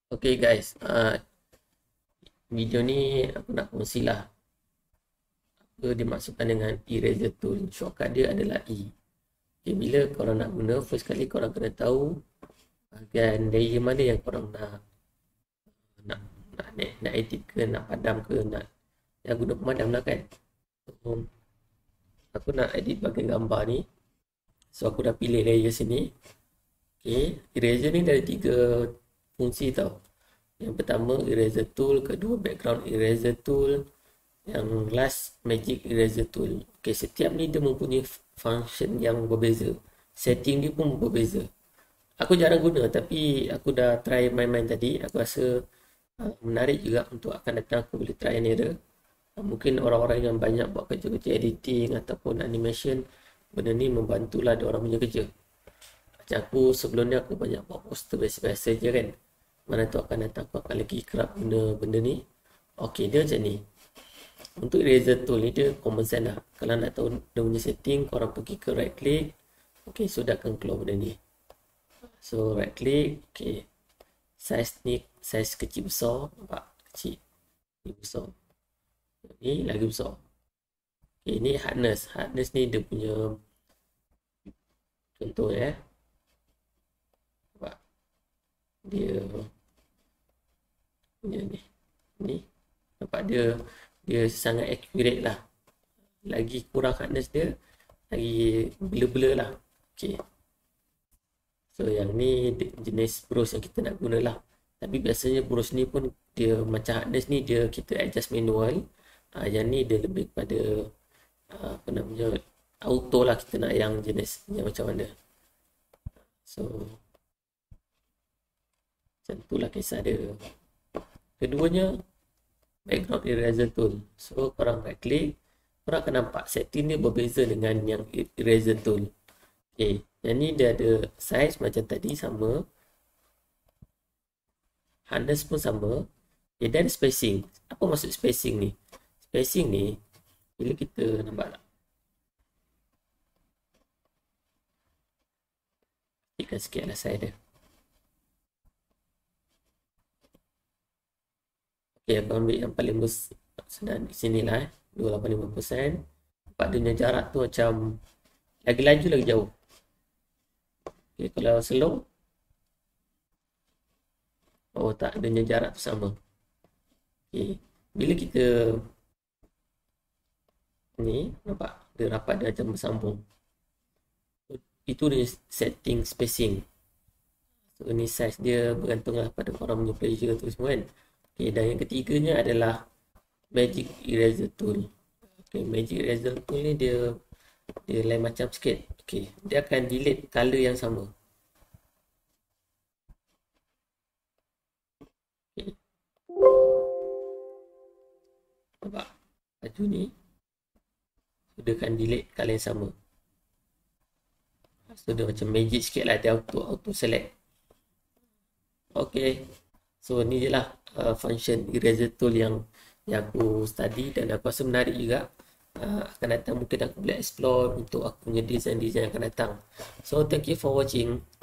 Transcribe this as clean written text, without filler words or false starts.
Okay guys, video ni aku nak kongsilah apa dimaksudkan dengan eraser tool. Shortcut dia adalah E. Okay, bila korang nak guna, first kali korang kena tahu bahagian layer mana yang korang nak nak edit ke, nak padam ke, nak yang guna pemadam lah kan. So, aku nak edit bahagian gambar ni. So aku dah pilih layer sini. Okay, eraser ni ada 3 fungsi tau. Yang pertama eraser tool, kedua background eraser tool, yang last magic eraser tool. Okay, setiap ni dia mempunyai function yang berbeza. Setting dia pun berbeza. Aku jarang guna tapi aku dah try main-main tadi. Aku rasa menarik juga untuk akan datang aku boleh try and error. Mungkin orang-orang yang banyak buat kerja-kerja editing ataupun animation, benda ni membantulah dia orang punya kerja. Macam aku sebelum ni aku banyak buat poster biasa-biasa je kan. Mana tu akan datang aku akan lagi kerap guna benda ni. Okay, dia macam ni. Untuk eraser tool ni dia common sense lah. Kalau nak tahu dia punya setting, korang pergi ke right click. Okay, so dah akan keluar benda ni. So right click. Okay, size ni size kecil besar. Nampak? Kecil. Ni besar. Ni lagi besar. Okay, ni hardness. Hardness ni dia punya contoh ya. Nampak? Dia punya ni nampak dia sangat accurate lah. Lagi kurang hardness dia, lagi blur-blur lah. Okay, so yang ni jenis brush yang kita nak guna lah. Tapi biasanya brush ni pun dia macam hardness ni dia kita adjust manual. Yang ni dia lebih kepada apa namanya, auto lah. Kita nak yang jenis yang macam mana. So macam tu lah kisah dia. Keduanya background eraser tool. So korang right click, korang akan nampak setting dia berbeza dengan yang eraser tool. Okay, yang ni dia ada size macam tadi sama, hardness pun sama. Okay, dan spacing. Apa maksud spacing ni? Spacing ni bila kita nampak tak? Klikkan sikit lah size dia. Okay, aku ambil yang paling besar di sini lah 285%. Nampak dia punya jarak tu macam lagi laju lagi jauh. Okay, kalau slow, oh tak, dia punya jarak tu sama. Okay, bila kita ni nampak dia rapat, dia macam bersambung. Itu dia setting spacing. So ni size dia bergantung lah pada korang punya pleasure tu semua kan. Okay, dan yang ketiganya adalah magic eraser tool. Okay, magic eraser tool ni dia lain macam sikit. Okay, dia akan delete color yang sama. Okay, nampak baju ni, dia akan delete color yang sama. So dia macam magic sikit lah, dia auto select. Okay, so ni je lah function eraser tool yang aku study dan aku rasa menarik juga. Akan datang mungkin aku boleh explore untuk aku punya design yang akan datang. So thank you for watching.